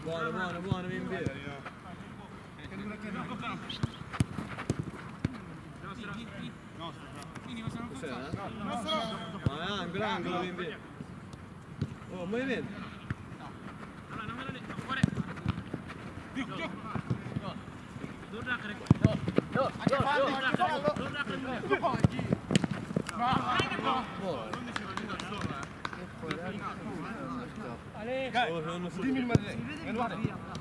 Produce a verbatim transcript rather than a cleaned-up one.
Buono, buono, buono, vieni via. Ma è angolo, angolo, vieni via. Oh, movimento. Dimmi il Madrid.